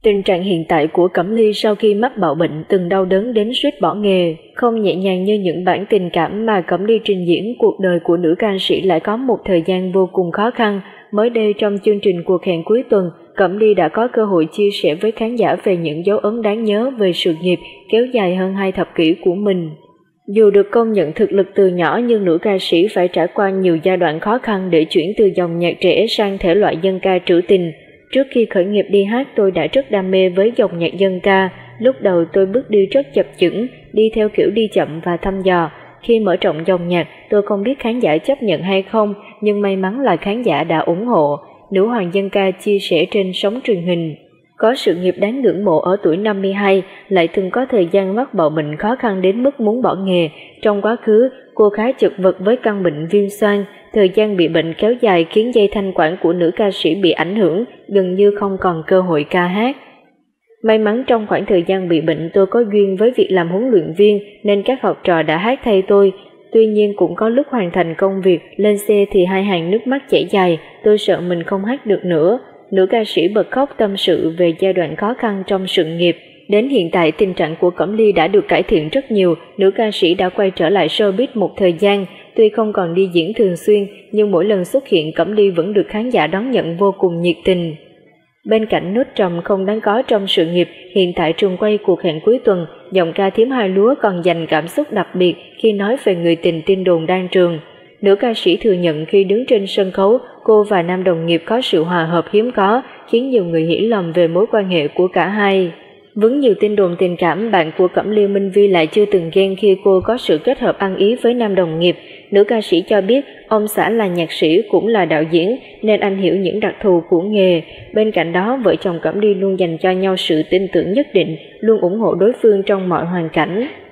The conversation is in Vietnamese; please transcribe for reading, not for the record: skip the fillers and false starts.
Tình trạng hiện tại của Cẩm Ly sau khi mắc bạo bệnh từng đau đớn đến suýt bỏ nghề, không nhẹ nhàng như những bản tình cảm mà Cẩm Ly trình diễn. Cuộc đời của nữ ca sĩ lại có một thời gian vô cùng khó khăn. Mới đây trong chương trình Cuộc hẹn cuối tuần, Cẩm Ly đã có cơ hội chia sẻ với khán giả về những dấu ấn đáng nhớ về sự nghiệp kéo dài hơn 2 thập kỷ của mình. Dù được công nhận thực lực từ nhỏ nhưng nữ ca sĩ phải trải qua nhiều giai đoạn khó khăn để chuyển từ dòng nhạc trẻ sang thể loại dân ca trữ tình. Trước khi khởi nghiệp đi hát, tôi đã rất đam mê với dòng nhạc dân ca. Lúc đầu tôi bước đi rất chập chững, đi theo kiểu đi chậm và thăm dò. Khi mở rộng dòng nhạc, tôi không biết khán giả chấp nhận hay không, nhưng may mắn là khán giả đã ủng hộ. Nữ hoàng dân ca chia sẻ trên sóng truyền hình. Có sự nghiệp đáng ngưỡng mộ ở tuổi 52, lại từng có thời gian mắc bạo bệnh khó khăn đến mức muốn bỏ nghề. Trong quá khứ, cô khá chật vật với căn bệnh viêm xoang. Thời gian bị bệnh kéo dài khiến dây thanh quản của nữ ca sĩ bị ảnh hưởng, gần như không còn cơ hội ca hát. May mắn trong khoảng thời gian bị bệnh tôi có duyên với việc làm huấn luyện viên nên các học trò đã hát thay tôi. Tuy nhiên cũng có lúc hoàn thành công việc, lên xe thì 2 hàng nước mắt chảy dài, tôi sợ mình không hát được nữa. Nữ ca sĩ bật khóc tâm sự về giai đoạn khó khăn trong sự nghiệp. Đến hiện tại tình trạng của Cẩm Ly đã được cải thiện rất nhiều, nữ ca sĩ đã quay trở lại showbiz một thời gian. Tuy không còn đi diễn thường xuyên, nhưng mỗi lần xuất hiện Cẩm Ly vẫn được khán giả đón nhận vô cùng nhiệt tình. Bên cạnh nốt trầm không đáng có trong sự nghiệp, hiện tại trường quay Cuộc hẹn cuối tuần, giọng ca Thím Hai Lúa còn dành cảm xúc đặc biệt khi nói về người tình tin đồn đang trường. Nữ ca sĩ thừa nhận khi đứng trên sân khấu, cô và nam đồng nghiệp có sự hòa hợp hiếm có, khiến nhiều người hiểu lầm về mối quan hệ của cả hai. Vướng nhiều tin đồn tình cảm, bạn của Cẩm Ly Minh Vi lại chưa từng ghen khi cô có sự kết hợp ăn ý với nam đồng nghiệp. Nữ ca sĩ cho biết ông xã là nhạc sĩ cũng là đạo diễn nên anh hiểu những đặc thù của nghề. Bên cạnh đó, vợ chồng Cẩm Ly luôn dành cho nhau sự tin tưởng nhất định, luôn ủng hộ đối phương trong mọi hoàn cảnh.